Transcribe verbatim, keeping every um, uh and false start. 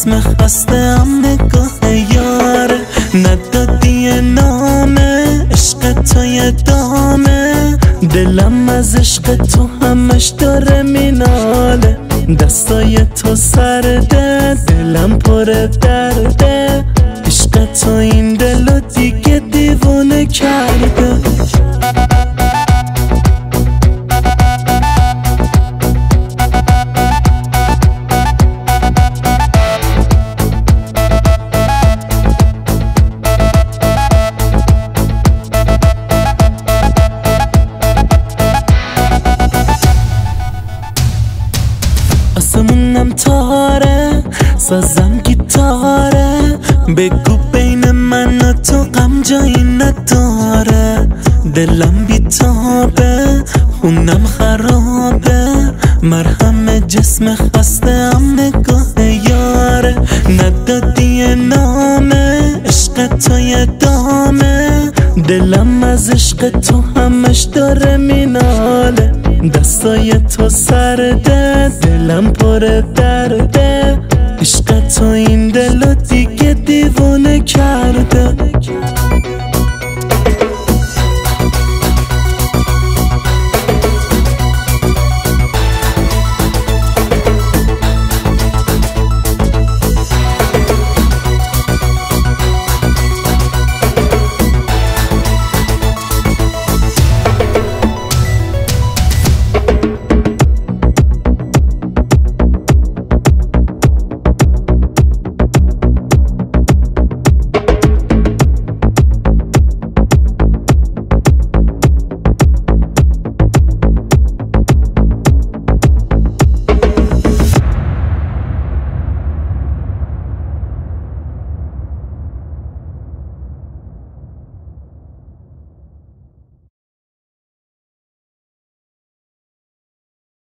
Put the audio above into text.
جسم خسته هم نگاه یاره، ندادی نامه عشق تو یه دامه، دلم از عشق تو همش داره میناله، دستای تو سرده دلم پر درده، عشق تو این دلو دیگه دیوونه کرده. آسمونم تاره، سازم گیتاره، بگو بین من و تو غم جایی نداره، دلم بیتابه خونم خرابه، مرهم جسم خسته هم نگاه یاره، ندادی نامه عشق تو یه دامه، دلم از عشق تو همش داره میناله، دستای تو سرده دلم پر درده، عشق تو این دلو دیگه